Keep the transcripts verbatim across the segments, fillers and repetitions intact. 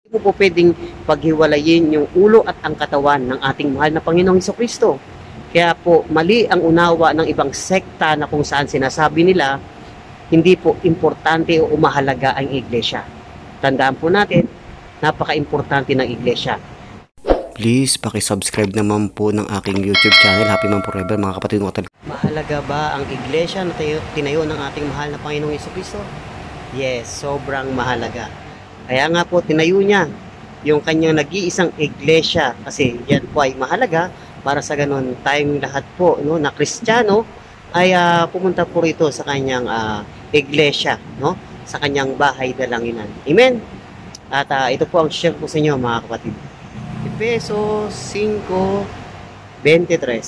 Hindi po po pwedeng paghiwalayin yung ulo at ang katawan ng ating mahal na Panginoong Hesukristo. Kaya po mali ang unawa ng ibang sekta na kung saan sinasabi nila hindi po importante o umahalaga ang iglesia. Tandaan po natin, napaka-importante ng iglesia. Please, paki-subscribe naman po ng aking YouTube channel, Happy Man Forever, mga kapatid ko. Mahalaga ba ang iglesia na tayo, tinayo ng ating mahal na Panginoong Hesukristo? Yes, sobrang mahalaga. Kaya nga po, tinayo niya yung kanyang nag-iisang iglesia kasi yan po ay mahalaga para sa ganun tayong lahat po no, na Kristiyano ay uh, pumunta po rito sa kanyang uh, iglesia, no? Sa kanyang bahay dalanginan. Amen? At uh, ito po ang share ko sa inyo mga kapatid. Efeso five twenty-three.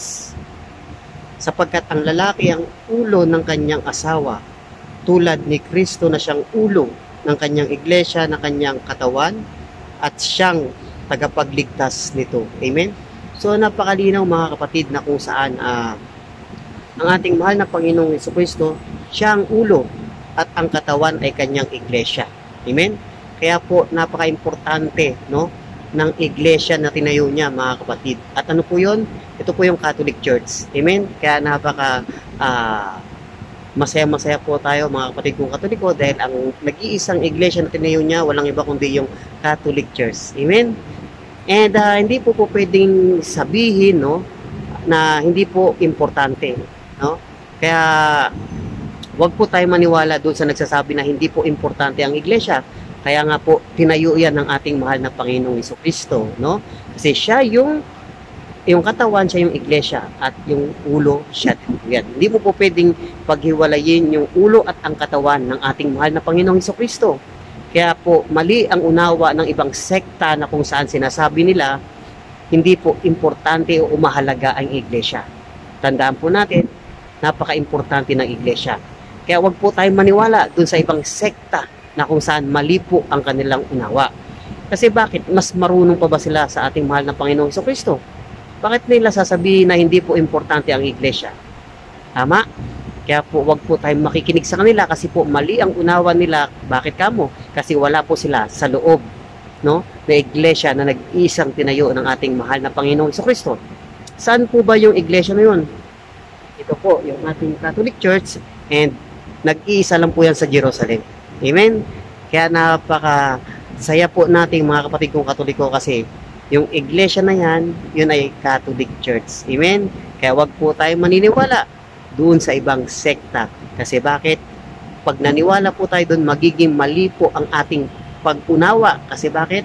Sapagkat ang lalaki ang ulo ng kanyang asawa, tulad ni Kristo na siyang ulo ng kanyang iglesia na kanyang katawan at siyang tagapagligtas nito. Amen? So napakalinaw mga kapatid na kung saan uh, ang ating mahal na Panginoong Hesukristo, siya ang ulo at ang katawan ay kanyang iglesia. Amen? Kaya po napaka-importante no, ng iglesia na tinayo niya mga kapatid. At ano po yun? Ito po yung Catholic Church. Amen? Kaya napaka uh, masaya-masaya po tayo mga kapatid kong Katoliko dahil ang nag-iisang iglesia na tinayo niya walang iba kundi yung Catholic Church. Amen? And uh, hindi po po pwedeng sabihin no, na hindi po importante. No? Kaya wag po tayo maniwala doon sa nagsasabi na hindi po importante ang iglesia. Kaya nga po tinayo yan ng ating mahal na Panginoong Hesukristo, no? Kasi siya yung yung katawan, siya yung iglesia at yung ulo siya yan. Hindi mo po pwedeng paghiwalayin yung ulo at ang katawan ng ating mahal na Panginoong Hesukristo. Kaya po mali ang unawa ng ibang sekta na kung saan sinasabi nila hindi po importante o umahalaga ang iglesia. Tandaan po natin, napaka-importante ng iglesia. Kaya wag po tayong maniwala dun sa ibang sekta na kung saan mali po ang kanilang unawa. Kasi bakit? Mas marunong pa ba sila sa ating mahal na Panginoong Hesukristo? Bakit nila sasabihin na hindi po importante ang iglesia? Tama? Kaya po wag po tayong makikinig sa kanila kasi po mali ang unawa nila. Bakit kamo? Kasi wala po sila sa loob no, na iglesia na nag-iisang tinayo ng ating mahal na Panginoong Hesukristo. Saan po ba yung iglesia na yun? Ito po, yung ating Catholic Church and nag-iisa lang po yan sa Jerusalem. Amen? Kaya napaka saya po nating mga kapatid kong Katoliko kasi yung iglesia na yan, yun ay Catholic Church. Amen? Kaya wag po tayo maniniwala doon sa ibang sekta. Kasi bakit? Pag naniwala po tayo doon, magiging mali po ang ating pag-unawa. Kasi bakit?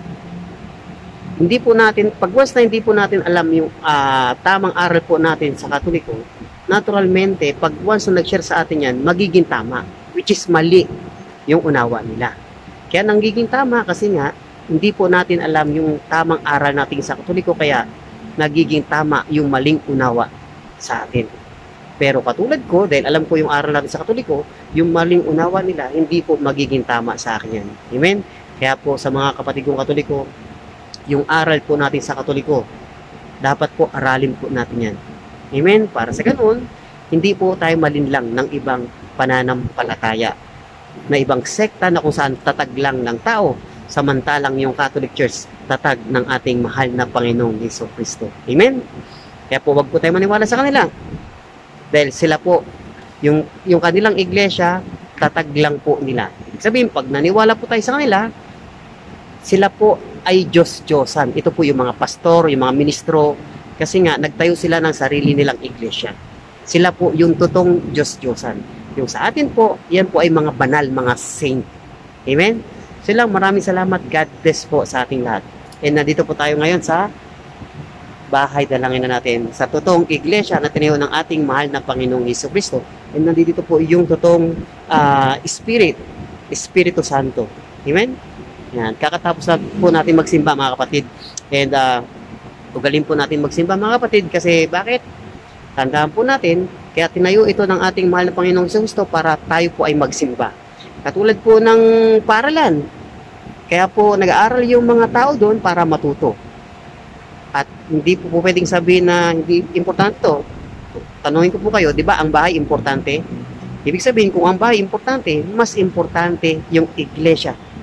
Hindi po natin, pag once na hindi po natin alam yung uh, tamang aral po natin sa Katoliko, naturalmente, pag once na nag-share sa atin yan, magiging tama, which is mali yung unawa nila. Kaya nanggiging tama kasi nga, hindi po natin alam yung tamang aral natin sa Katoliko, kaya nagiging tama yung maling unawa sa atin. Pero katulad ko, dahil alam ko yung aral natin sa Katoliko, yung maling unawa nila, hindi po magiging tama sa akin yan. Amen? Kaya po sa mga kapatid kong Katoliko, yung aral po natin sa Katoliko, dapat po aralin po natin yan. Amen? Para sa ganun, hindi po tayo malinlang ng ibang pananampalataya, na ibang sekta na kung saan tatag lang ng tao, samantalang yung Catholic Church, tatag ng ating mahal na Panginoong Hesukristo. Amen? Kaya po wag po tayo maniwala sa kanila. Dahil sila po, yung, yung kanilang iglesia, tatag lang po nila. Ibig sabihin, pag naniwala po tayo sa kanila, sila po ay Diyos-Diyosan. Ito po yung mga pastor, yung mga ministro, kasi nga, nagtayo sila ng sarili nilang iglesia. Sila po yung totoong Diyos-Diyosan. Yung sa atin po, yan po ay mga banal, mga saint. Amen? Silang maraming salamat. God bless po sa ating lahat. And nandito po tayo ngayon sa bahay dalangin na natin sa totoong iglesia na tinayo ng ating mahal na Panginoong Hesukristo. And nandito po yung totoong uh, Spirit, Espiritu Santo. Amen? Yan. Kakatapos na po natin magsimba mga kapatid. And uh, ugalin po natin magsimba mga kapatid kasi bakit? Tandaan po natin, kaya tinayo ito ng ating mahal na Panginoong Hesukristo para tayo po ay magsimba. Katulad po ng paaralan. Kaya po nag-aaral yung mga tao doon para matuto. At hindi po, po pwedeng sabihin na hindi importante to. Tanungin ko po kayo, di ba ang bahay importante? Ibig sabihin kung ang bahay importante, mas importante yung iglesia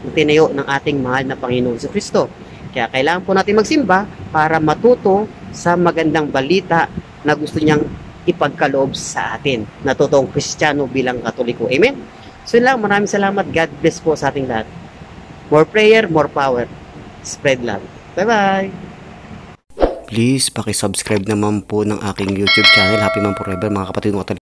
na tinayo ng ating mahal na Panginoong Kristo. Kaya kailangan po natin magsimba para matuto sa magandang balita na gusto niyang ipagkaloob sa atin na totoong Kristiyano bilang Katoliko. Amen? So yun lang, maraming salamat. God bless po sa ating lahat. More prayer, more power. Spread love. Bye-bye! Please, paki-subscribe naman po ng aking YouTube channel, Happy Man Forever, mga kapatid ko.